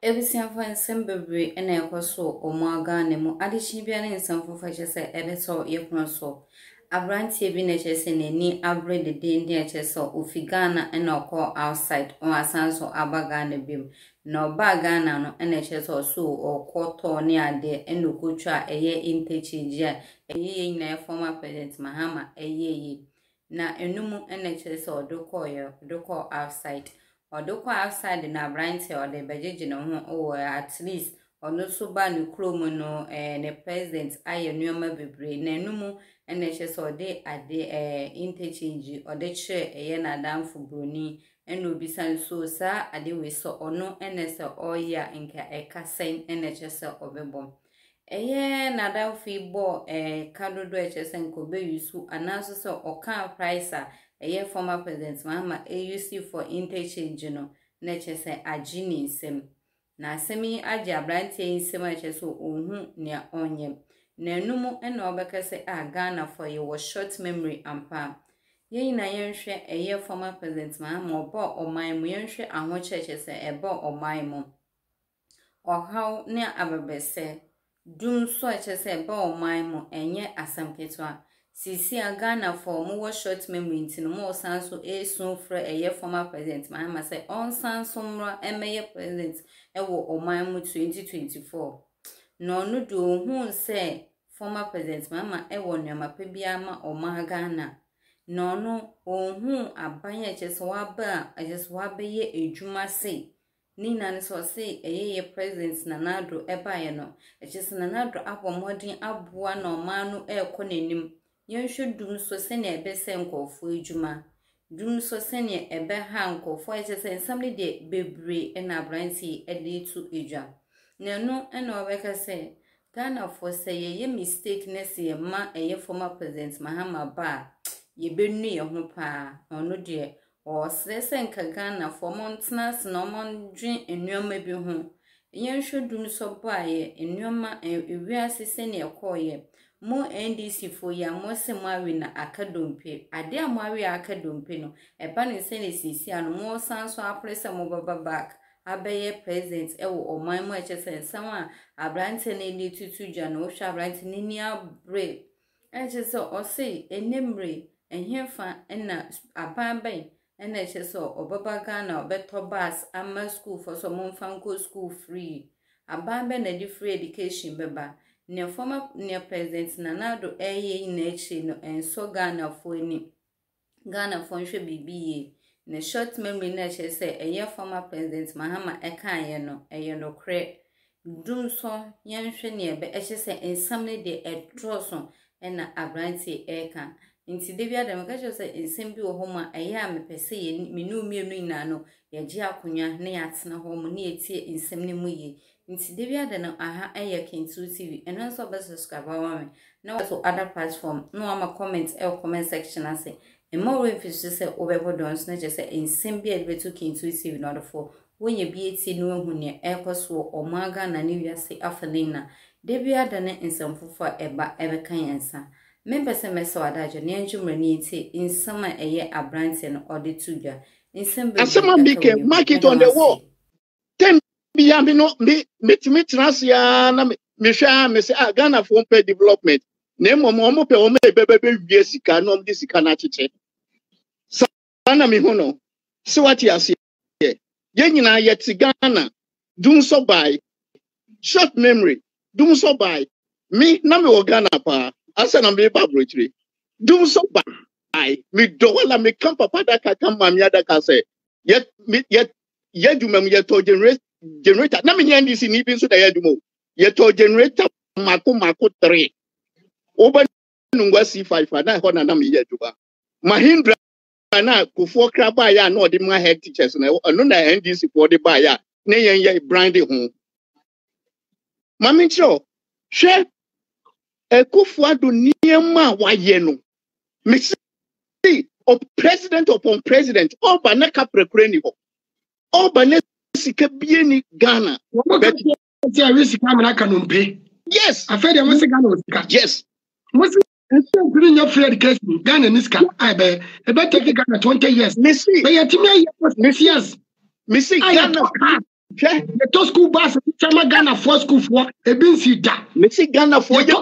Everything for Sembry and a so or more Ghanaian, addition be an some for fetches a editor, your so. A brand TV natures in a near average the day near Chesso, Ufigana and no call outside or a sans or Abagana beam. No bagana no NHS or so or quarter near there and no kucha a year Interchange, a year in a former president Mahama, a year. Na enumu NHS or do call outside. Or do go outside in a blind or the Bajajin or at least or no so bad no cromono and the president I knew my baby Nenumu and the chess or day at the interchange or the chair a yena down for Bruni and will be some so sir I do we saw or no NS or ya in a cassane and the chess of a bomb. A year nada feeble a candle dredges and could be used to announce or can price. A year former president Mahama AUC for Interchange nature say agini sim. Na semi aja brante in semache so near onyem. Na numu and obeka say Ghana for you was short memory and palm. Ye na yenshre a year former president Mahama or bo or my yenshre and what churches say a bo or my mom. Or how near ababese. Doom such as a bo or my mom and yet asam ketwa. Sisi Ghana for more short memory into more sanso a soon for a year former president. Mahama say on Sansomra and mayor president ewo o maimu 2024. No do who say former president Mahama ewo nyama pebiama o Ghana. No who abanya just wabe ye a juma say. Nina so say a year president nanado ebaye no. It just nanado apo modern abua no manu konenim. Yon should doom so senior ebe senko for juma. Doom so senior ebe hanko for it and somebody de bebre and a brandy a day to eja. No and no say Ghana for say ye mistake next year ma a year former president Mahama ba ye be near home pa or no dear or Slessen Ghana for months no mon drink and your maybe home. Yon should doom so by in your ma and we are senior call ye. Mo NDC for ya mo se mari na akadompe ade amari akadompe no e ba ne se ne sisi anu mo san so apresa mo baba back abeye president e wo oman mo eche se sama abrante ne ni tutu ja no hwa abrante ne ni abre eche se o se enemre enhefa na abanban na eche se obaba Ghana obeto bus ama school for so mo fanko school free abanban na di free education beba. Near former near president Nanado in nature no and so Ghana for any Ghana for should be ne short memory nature say a year former president Mahama Ekanya no a no cre doom so yan near be say in some day a troson and a abranti eka. Inti Davia Democratic say in simple home a yam per se minu no ya jia kunya ne yatsna home near tea in semni muye. Inti Davia no aha aya Kintu TV and also be subscribe me. Now also other platform no ama comment comment section I say and more if you say over dons na just say in simple be to Kintu TV not for when you be ati no hu ne ekos wo omaga na ne wiase afalina Davia ne nsam fufa eba kan yansa. Member se meso adajo ne anjumrani ti in sama eye abrante no ode tuja in simple asema bike mark it on the wall 10 bia me no me transia na me hwa me say Ghana for pay development na mo pe o me bebe wie sika no de sika na cheche sana me hu no se what you say ye nyina ye ti Ghana dum so by short memory dum so by me na me o Ghana pa asa na me laboratory dum so by me do wala me kan papa da ka kan mami ada ka say yet dumam ye to generator na me NDC ni bin so da ye dumo ye to generator mako 3 oba nungwa C5 na ho na me ye duba Mahindra na kufo kraba ya na odi ma head teachers na no na NDC for the buy ya na ye brand ho mami cho hwe Ekufuado niema wa yeno. Me see of president upon president. All banaka prekreni ho. All banaka sikabieni Ghana. Yes. I feel the Ghana. Yes. Instead of your free education, Ghana niska. I be about take Ghana 20 years. Missy. But yet me yes. Missy Ghana. The two school bus, Chama Ghana for school for a bin sita. Messi Ghana for Ghana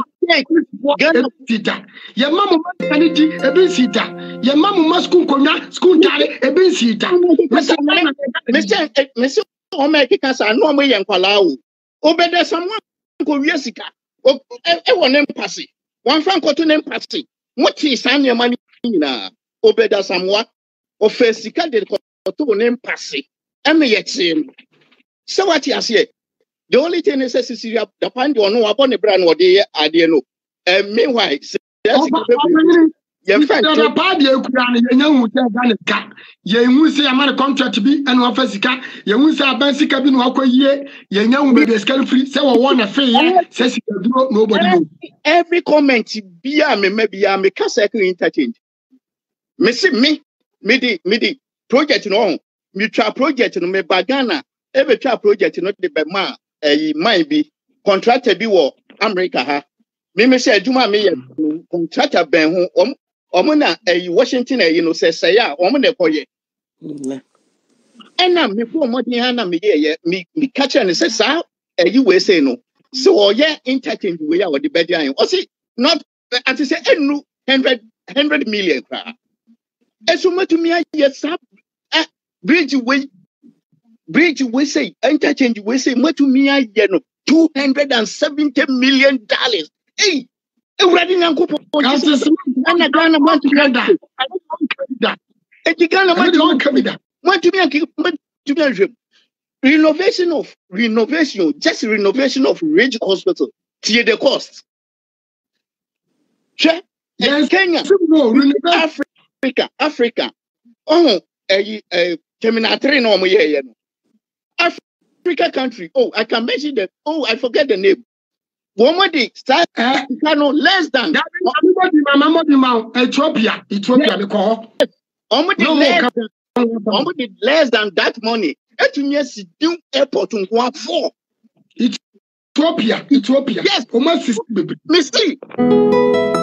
sita. Your mamma sanity, a bin sita. Your mamma must school school tally, a bin sita. Messi, oh, make it as I know me and Palau. Obey there's someone go Jessica. Oh, one empathy. One franco to name passy. What is your money? Obey there's someone. Or first, you can't get to name passy. And me yet same. So what you say? The only thing is the point you know upon the brand what they are there no. Meanwhile, your friend the party you won't say a man contract to be and one physical, you won't say a basic cabin walk a year, you know with the scale free, so one affair says nobody. Every comment be a maybe a make us interchange. Me the project no. Mutual project no me bagana every trial project not the bema might be contractor be war America ha me say adwuma me contractor ben ho omuna Washington say ya omuna koye ena me for money ha na me ye me catch and say sa US no so yeah interchange we ya the bedian o see not as say enu 100 million kra esumo to me yes bridge we say interchange we say much to me $270 million. Hey, already Nanko and a Ghana want to get that. A Ghana want to be renovation, just renovation of Ridge Hospital. See the cost. Yes, Kenya, Africa. Oh, Terminator no more here. Africa country. Oh, I can mention that. Oh, I forget the name. Woman, start less than Ethiopia. Less than that money. Do airport to go for Ethiopia. Yes, Misty.